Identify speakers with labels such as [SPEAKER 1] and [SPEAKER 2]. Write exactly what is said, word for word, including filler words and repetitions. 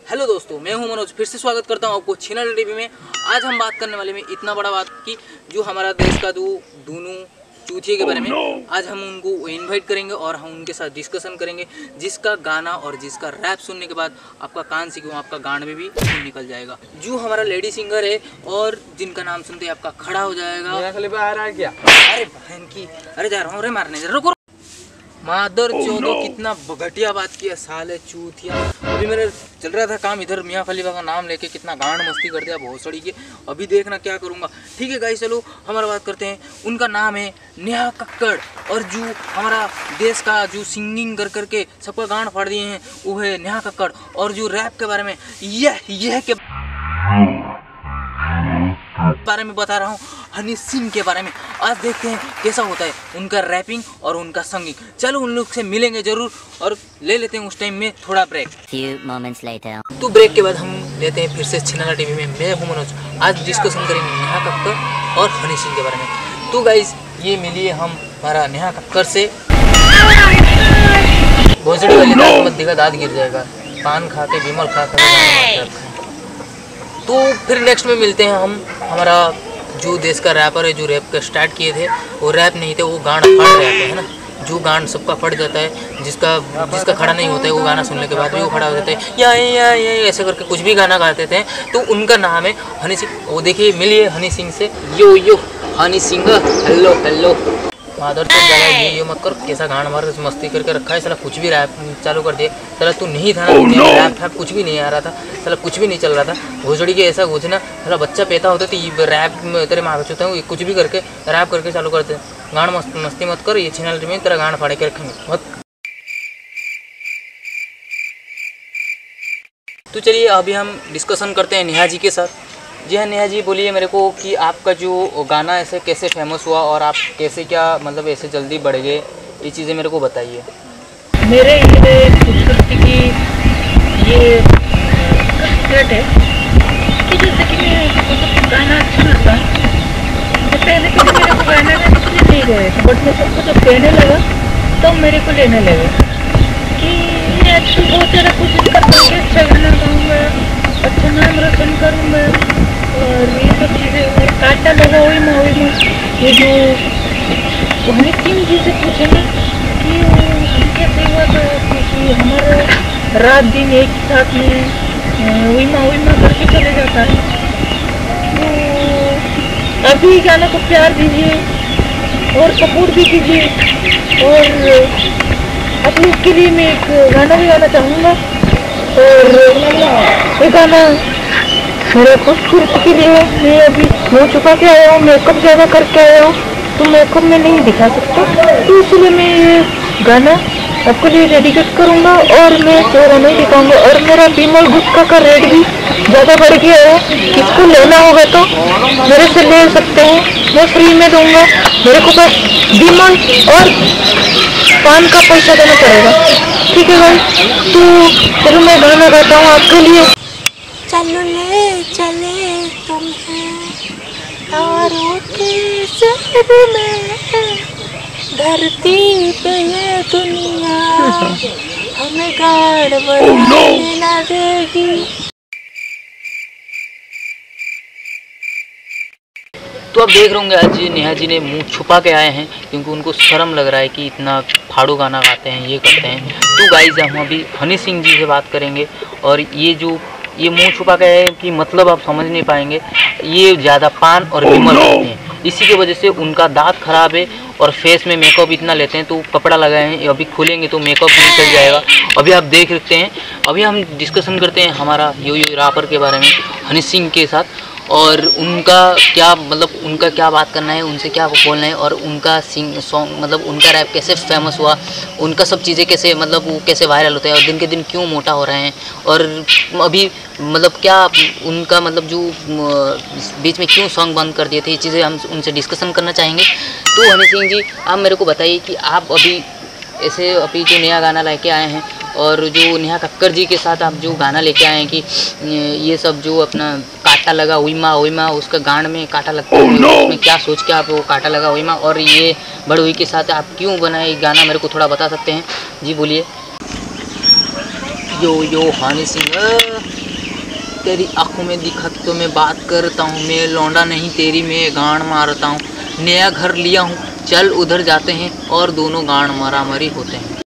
[SPEAKER 1] Hello दोस्तों, मैं हूं मनोज। फिर से स्वागत करता हूं आपको छिनाला टीवी में। आज हम बात करने वाले में इतना बड़ा बात कि जो हमारा देश का जो दूनू चूतिए के बारे में आज हम उनको इनवाइट करेंगे और हम उनके साथ डिस्कशन करेंगे, जिसका गाना और जिसका रैप सुनने के बाद आपका कान से क्यों आपका गांड में भी खून निकल जाएगा। जो हमारा लेडी सिंगर है और जिनका नाम सुनते ही आपका खड़ा हो जाएगा।
[SPEAKER 2] आ रहा है क्या?
[SPEAKER 1] अरे बहन की, अरे जा रहा हूँ, अरे मारने जा, रुको मादर चौदो, कितना घटिया बात किया साले चूतिया। अभी मेरे चल रहा था काम, इधर मियाँ खलीफा का नाम लेके कितना गांड मस्ती कर दिया भोसड़ी के। अभी देखना क्या करूँगा। ठीक है गाइस, चलो हमारा बात करते हैं। उनका नाम है नेहा कक्कड़ और जो हमारा देश का जो सिंगिंग कर करके सबका गांड फाड़ दिए हैं वो है नेहा कक्कड़। और जो रैप के बारे में यह यह के बारे में बता रहा हूँ, हनी सिंह के बारे में। आज देखते हैं कैसा होता है उनका रैपिंग और उनका संगिंग। चलो उन लोग से मिलेंगे जरूर और ले लेते हैं उस टाइम में थोड़ा ब्रेक।
[SPEAKER 3] Few moments later.
[SPEAKER 1] तो ब्रेक के बाद हम लेते हैं फिर से छिनाला टीवी में। मैं हूं मनोज। आज डिस्कशन करेंगे नेहा कक्कड़ और हनी सिंह के बारे में। तो गाइज ये मिलिए हम हमारा नेहा कक्कड़ से। भोसड़ी वाली दांत मत दिखा, दांत गिर जाएगा। पान खा के विमल खा के तो फिर नेक्स्ट में मिलते हैं हम हमारा जो देश का रैपर है, जो रैप का स्टार्ट किए थे वो रैप नहीं थे, वो गाना फट रहे थे, है ना। जो गाना सबका फट जाता है, जिसका जिसका खड़ा नहीं होता है वो गाना सुनने के बाद भी वो खड़ा हो जाता है, या या या ऐसे करके कुछ भी गाना गाते थे। तो उनका नाम है हनी सिंह। वो देखिए मिलिए हनी सिंह से। Yo yo Honey Singh, hello hello. मादर चौथ ज़्यादा ये ये मत कर, कैसा गाना मार मस्ती करके रखा है साला। कुछ भी रैप चालू कर दिए साला। तू नहीं था ना, रैप फैप कुछ भी नहीं आ रहा था साला, कुछ भी नहीं चल रहा था। भोसड़ी के ऐसा घुसना साला, बच्चा पैदा होता तो रैप तेरे मार चुका हूँ, कुछ भी करके रैप करके चालू करते। गाना मस्त मस्ती मत कर, ये छिनाला में तेरा गाना फाड़ के रखेंगे मत। तो चलिए अभी हम डिस्कशन करते हैं नेहा जी के साथ। जी हाँ नेहा जी, बोलिए मेरे को कि आपका जो गाना ऐसे कैसे फेमस हुआ और आप कैसे क्या मतलब ऐसे जल्दी बढ़ गए, ये चीज़ें मेरे को बताइए।
[SPEAKER 4] मेरे ये खूबसूरती की ये सेट है कि जैसे कि मैं मतलब गाना अच्छा लगता है। तो पहले पहले मेरे को गाना में कुछ नहीं गए, बट मैं सबको जब कहने लगा तब तो मेरे को लेने लगे कि मैं अच्छी बहुत ज़्यादा कोशिश करता हूँ कि अच्छा गाना गाऊँगा, अच्छा नाम रोशन करूँगा और ये सब चीज़ें। और काटा लगा हुई मैं हुई मैं ये जो हनी सिंह जी से पूछे ना कि कैसे हुआ था कि हमारा रात दिन एक साथ में हुई माँ हुई माँ करके चले जाता है। तो अभी गाना को प्यार दीजिए और सपोर्ट भी कीजिए। और आप लोग के लिए मैं एक गाना भी गाना चाहूँगा। और ये गाना मेरे खूबसूरती के लिए मैं अभी हो चुका के आया हूँ, मेकअप ज़्यादा करके आया हूँ, तो मेकअप में नहीं दिखा सकता, तो इसलिए मैं ये गाना आपके लिए डेडिकेट करूँगा और मैं चेहरा नहीं दिखाऊँगा। और मेरा विमल गुटखा का रेट भी ज़्यादा बढ़ गया है, किसको लेना होगा तो मेरे से ले सकते हैं, मैं फ्री में दूँगा। मेरे को बस विमल और पान का पैसा देना पड़ेगा, ठीक है भाई। तो चलो मैं गाना गाता हूँ आपके लिए।
[SPEAKER 5] चलो ले चले तुम्हें तारों के शहर में, धरती पे ये दुनिया हमें गाड़ बनाने ना देगी।
[SPEAKER 1] तो आप देख रहे होंगे आज नेहा जी ने मुंह छुपा के आए हैं क्योंकि उनको शर्म लग रहा है कि इतना फाड़ू गाना गाते हैं, ये करते हैं। तो गाइस हम अभी हनी सिंह जी से बात करेंगे और ये जो ये मुंह छुपा के है कि मतलब आप समझ नहीं पाएंगे। ये ज़्यादा पान और विमल खाते हैं, इसी की वजह से उनका दांत खराब है और फेस में मेकअप इतना लेते हैं तो कपड़ा लगाए हैं। अभी खुलेंगे तो मेकअप भी निकल जाएगा। अभी आप देख सकते हैं। अभी हम डिस्कशन करते हैं हमारा यो यो रैपर के बारे में हनी सिंह के साथ और उनका क्या मतलब उनका क्या बात करना है, उनसे क्या बोलना है और उनका सिंग सॉन्ग मतलब उनका रैप कैसे फेमस हुआ, उनका सब चीज़ें कैसे मतलब वो कैसे वायरल होते हैं और दिन के दिन क्यों मोटा हो रहे हैं और अभी मतलब क्या उनका मतलब जो बीच में क्यों सॉन्ग बंद कर दिए थे, ये चीज़ें हम उनसे डिस्कशन करना चाहेंगे। तो हनी सिंह जी आप मेरे को बताइए कि आप अभी ऐसे अभी जो नया गाना लेके आए हैं और जो नेहा कक्कड़ जी के साथ आप जो गाना लेके आए हैं कि ये सब जो अपना काटा लगा हुई माँ हुई माँ, उसका गांड में काटा लगता है, उसमें क्या सोच के आप वो काटा लगा हुई माँ और ये बड़ हुई के साथ आप क्यों बनाए गाना, मेरे को थोड़ा बता सकते हैं? जी बोलिए। यो यो हनी सिंह तेरी आंखों में दिखा तो मैं बात करता हूँ, मैं लौंडा नहीं तेरी मैं गांड मारता हूँ। नया घर लिया हूँ, चल उधर जाते हैं और दोनों गांड मारामारी होते हैं।